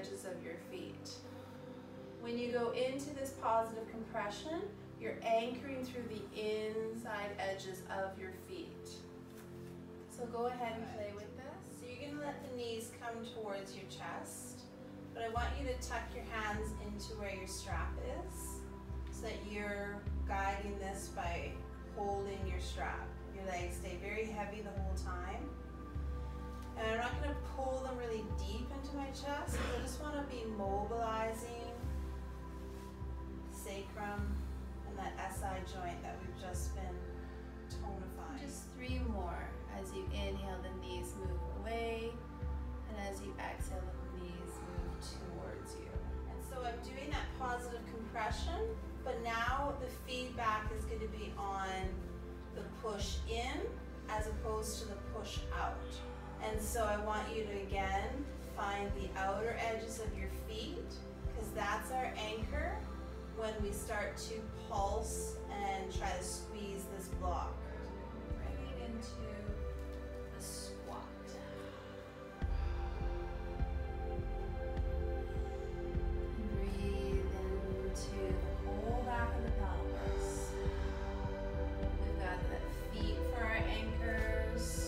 edges of your feet. When you go into this positive compression, you're anchoring through the inside edges of your feet. So go ahead and play with this. So you're going to let the knees come towards your chest, but I want you to tuck your hands into where your strap is so that you're guiding this by holding your strap. Your legs stay very heavy the whole time. And I'm not going to pull them really deep into my chest. I just want to be mobilizing the sacrum and that SI joint that we've just been tonifying. Just 3 more. As you inhale, the knees move away. And as you exhale, the knees move towards you. And so I'm doing that positive compression, but now the feedback is going to be on the push in as opposed to the push out. And so I want you to again find the outer edges of your feet, because that's our anchor when we start to pulse and try to squeeze this block. Bring it into a squat. Breathe into the whole back of the pelvis. We've got the feet for our anchors.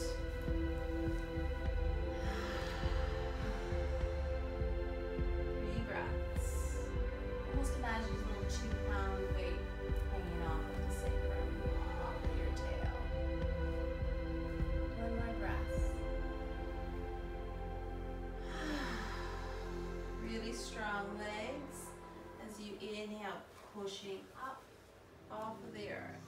3 breaths. Almost imagine a little 2-pound weight hanging off of the sacrum, off of your tail. 1 more breath. Really strong legs as you inhale, pushing up off of the earth.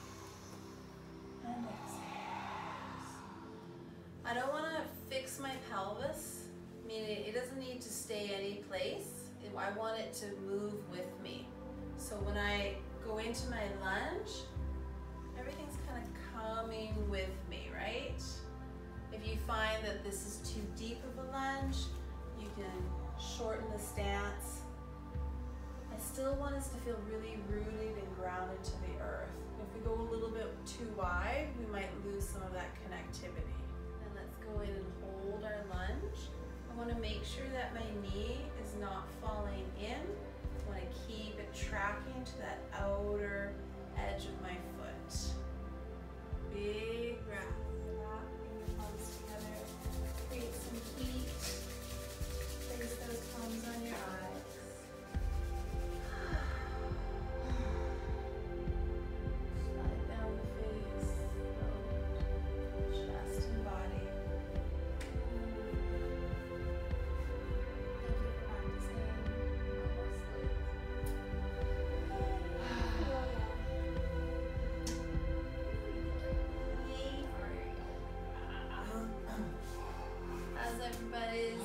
And exhale. I don't want to fix my pelvis, meaning it doesn't need to stay any place. I want it to move with me. So when I go into my lunge, everything's kind of coming with me, right? If you find that this is too deep of a lunge, you can shorten the stance. I still want us to feel really rooted and grounded to the earth. If we go a little bit too wide, we might lose some of that connectivity. And let's go in and hold our lunge. I want to make sure that my knee is not falling in. I want to keep it tracking to that outer edge of my foot. Big breath. Bring your palms together. Create some heat. Place those palms on your eyes. Slide down the face, chest and body. How's everybody's